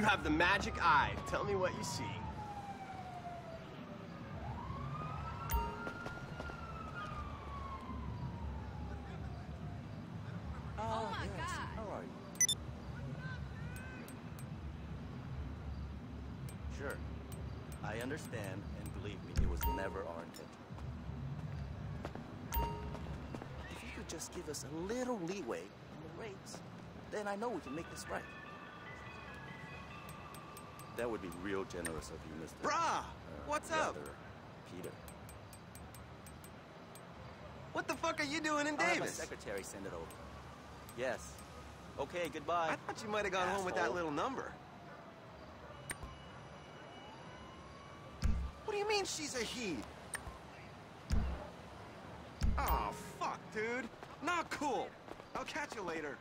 You have the magic eye. Tell me what you see. Oh my God. How are you? Sure. I understand, and believe me, it was never our intention. If you could just give us a little leeway on the rates, then I know we can make this right. That would be real generous of you, Mr. Brah! What's up? rather, Peter. What the fuck are you doing in I'll have my Davis? secretary send it over. Yes. Okay, goodbye. I thought you might have gone home with that Asshole. little number. What do you mean she's a he? Oh, fuck, dude. Not cool. I'll catch you later.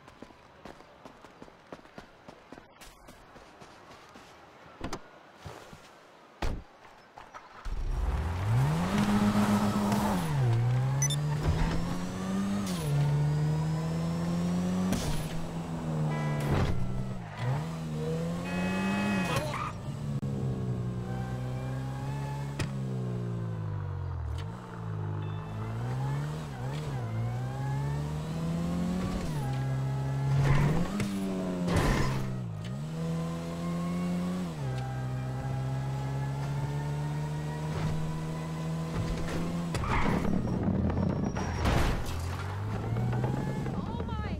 Oh my.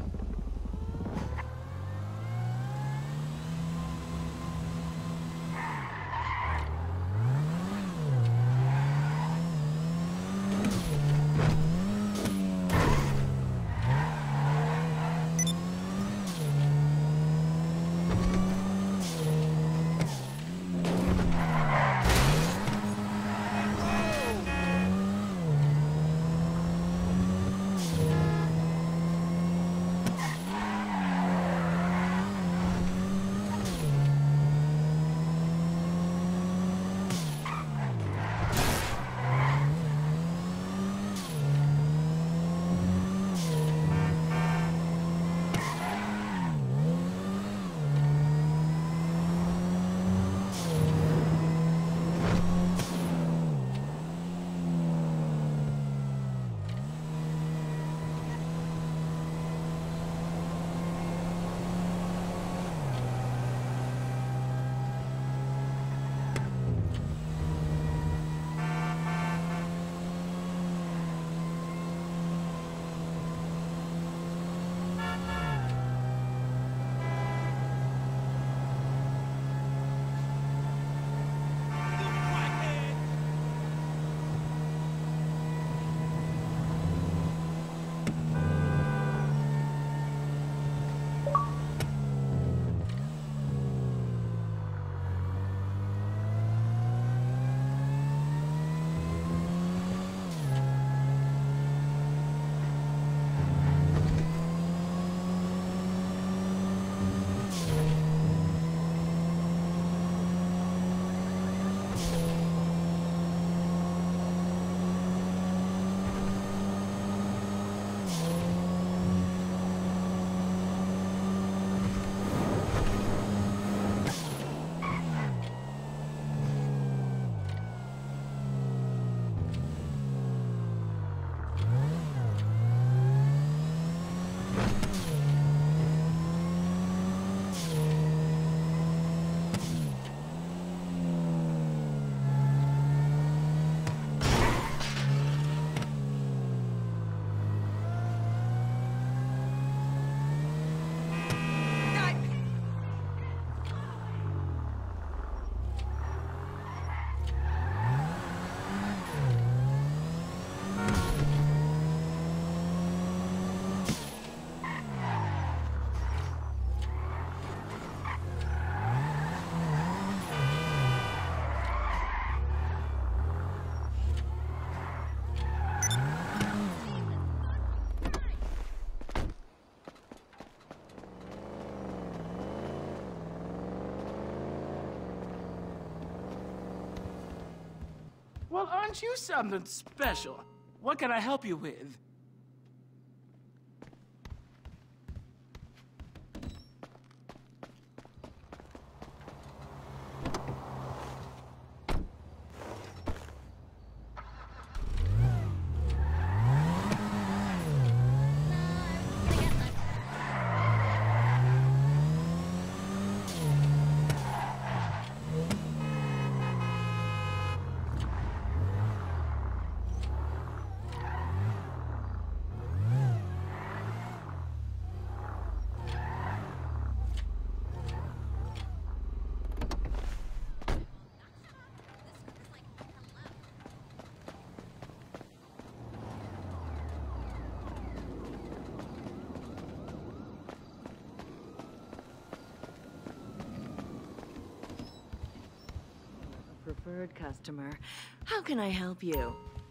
Well, aren't you something special? What can I help you with? preferred customer. How can I help you?